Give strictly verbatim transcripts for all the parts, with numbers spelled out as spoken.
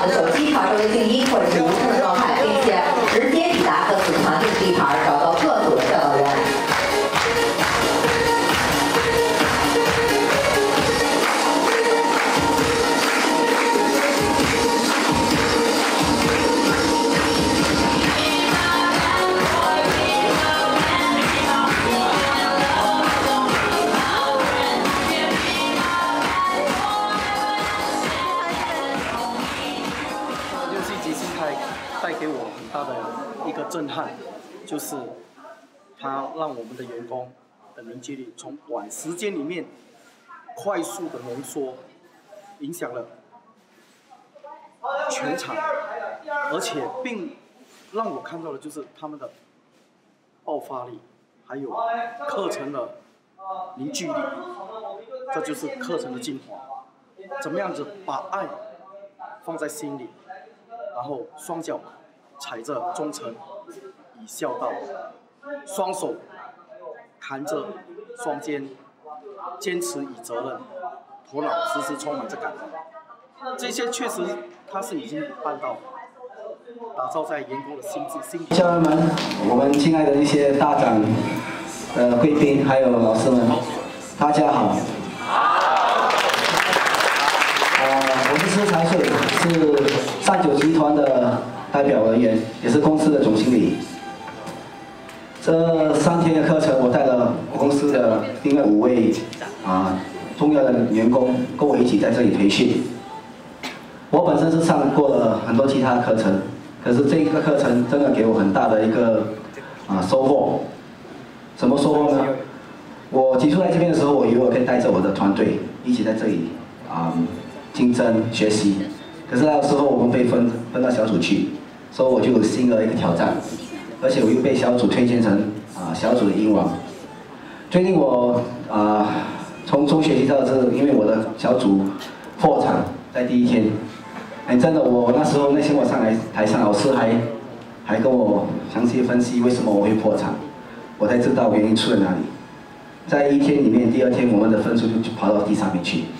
手机传输静音或者是无声的状态，并且直接抵达各组团队地盘，找到各组的教导员。 带给我很大的一个震撼，就是它让我们的员工的凝聚力从短时间里面快速的浓缩，影响了全场，而且并让我看到的就是他们的爆发力，还有课程的凝聚力，这就是课程的精华。怎么样子把爱放在心里？ 然后双脚踩着忠诚以孝道，双手扛着双肩，坚持以责任，头脑时时充满着感恩。这些确实他是已经办到，打造在员工的心智心理。 校友们，我们亲爱的一些大长、呃贵宾，还有老师们，大家好。 我是施财税，是上九集团的代表人员，也是公司的总经理。这三天的课程，我带了公司的另外五位啊重要的员工跟我一起在这里培训。我本身是上过了很多其他的课程，可是这个课程真的给我很大的一个啊收获。什么收获呢？我提出来这边的时候，我以为我可以带着我的团队一起在这里啊。 竞争学习，可是那个时候我们被分分到小组去，所以我就有新的一个挑战，而且我又被小组推荐成啊小组的英王。最近我啊从中学习到这，因为我的小组破产在第一天，哎真的我那时候那天我上来台上，老师还还跟我详细分析为什么我会破产，我才知道原因出在哪里。在一天里面，第二天我们的分数就跑到第三名去。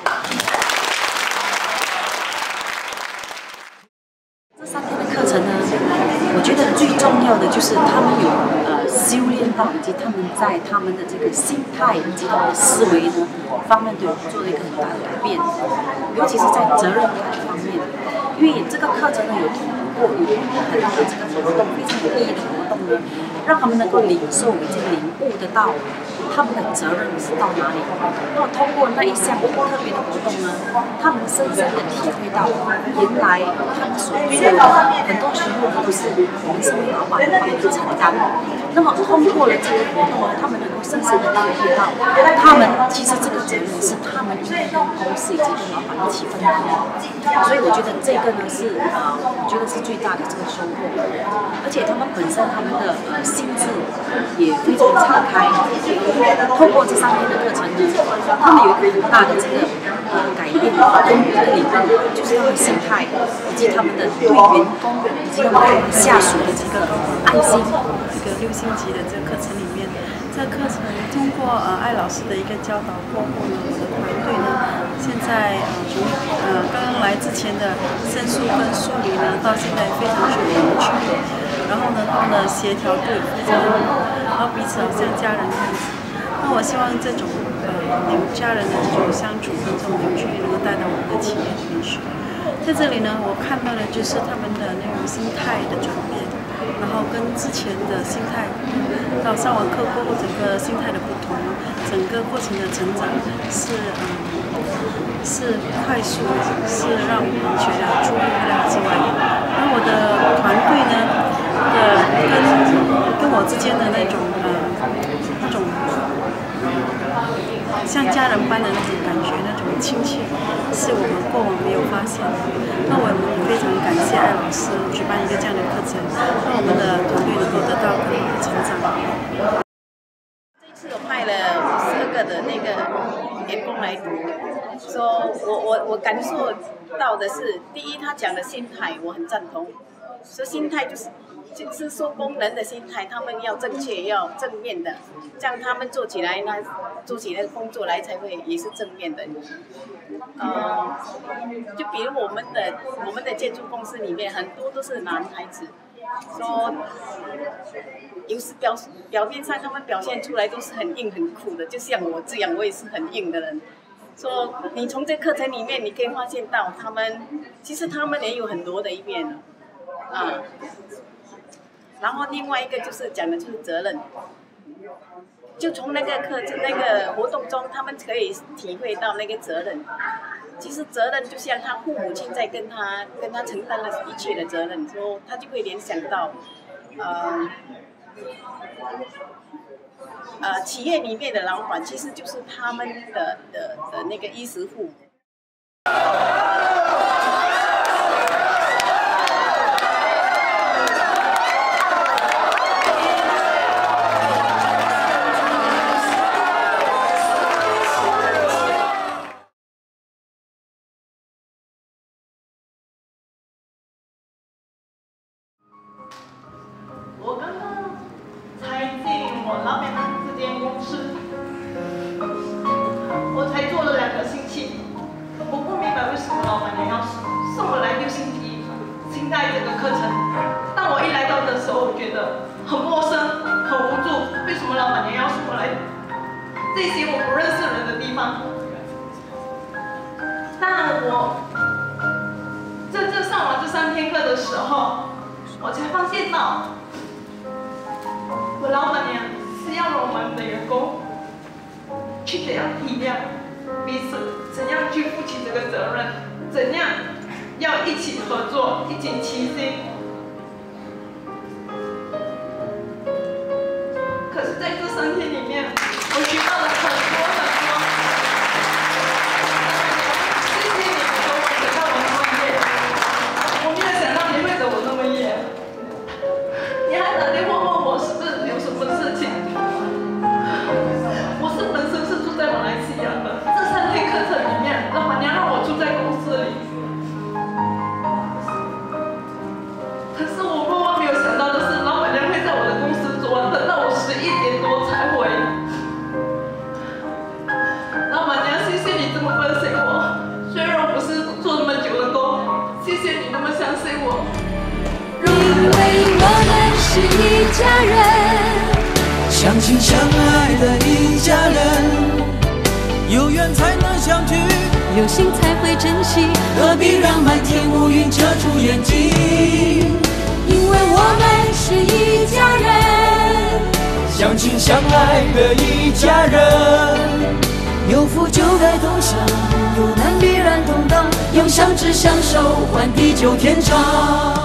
我觉得最重要的就是他们有呃修炼到，以及他们在他们的这个心态以及他们的思维呢方面都有做了一个很大的改变，尤其是在责任感方面，因为这个课程呢有通过有通过很多的这个活动，非常有意义的活动呢，让他们能够领受以及领悟得到他们的责任是到哪里。那么通过那一项特别的活动呢，他们深深的体会到，原来他们所做的很多时候呢都是我们身为老板帮他们承担。那么通过了这个活动呢，他们能够深深的体会到，他们其实这个责任是他们应该跟公司以及跟老板一起分担的。所以我觉得这个呢是呃，我觉得是最大的这个收获。而且他们本身他们的呃心智也非常敞开。通过这三天的课程呢，他们有一个很大的这个呃改变跟一个领悟，就是他们心态以及他们的对员工以及他们对下属的这个爱心。 这个六星级的这个课程里面，这个课程通过呃艾老师的一个教导过后呢，我的团队呢，现在呃从呃刚刚来之前的申诉跟梳理呢，到现在非常有默契，然后呢，他们的协调度也非常好，然后彼此好像家人这样子。那我希望这种呃有家人的这种相处跟这种凝聚力能够带到我们的企业里面去。在这里呢，我看到的就是他们的那种心态的转变。然后跟之前的心态，到上完课过后，整个心态的不同，整个过程的成长是嗯是快速的，是让我们觉得出乎意料之外。而我的团队呢的跟跟我之间的那种呃那种像家人般的那种感觉，那种亲切，是我们过往没有发现的。那我们非常感谢艾老师举办一个这样的课程，让我们的团队能够得到更好的成长。 这次我派了五十个的那个员工来读，说我我我感受到的是，第一，他讲的心态我很赞同，说心态就是就是说工人的心态，他们要正确，要正面的，这样他们做起来呢，做起来的工作来才会也是正面的。呃，就比如我们的我们的建筑公司里面很多都是男孩子，说有时表表面上他们表现出来都是很硬很酷的，就像我这样，我也是很硬的人。说你从这课程里面你可以发现到他们，其实他们也有很多的一面啊。然后另外一个就是讲的就是责任，就从那个课程那个活动中，他们可以体会到那个责任。其实责任就像他父母亲在跟他跟他承担了一切的责任，说他就会联想到，呃。呃，企业里面的老板其实就是他们的的的那个衣食父母。 我刚刚才进我老板娘这间公司，我才做了两个星期，我不明白为什么老板娘要送我来六星期清代这个课程。当我一来到的时候，我觉得很陌生、很无助。为什么老板娘要送我来这些我不认识人的地方？但我真正上完这三天课的时候，我才发现到。我老板娘是要我们的员工去怎样体谅彼此，怎样去负起这个责任，怎样要一起合作，一起齐心。可是在这三天里面，我学到了很多很多。谢谢你给我等到我那么夜，我没有想到你会等我那么夜。你还打电话问我是不是有什么事情？我是本身是住在马来西亚的，这三天课程里面，老板娘让我住在公司里。可是我万万没有想到的是，老板娘会在我的公司做完，等到我十一点多才回。老板娘，谢谢你这么关心我，虽然我不是做那么久的工，谢谢你那么相信我。 因为我们是一家人，相亲相爱的一家人，有缘才能相聚，有心才会珍惜，何必让满天乌云遮住眼睛？因为我们是一家人，相亲相爱的一家人，有福就该同享，有难必然同当，用相知相守换地久天长。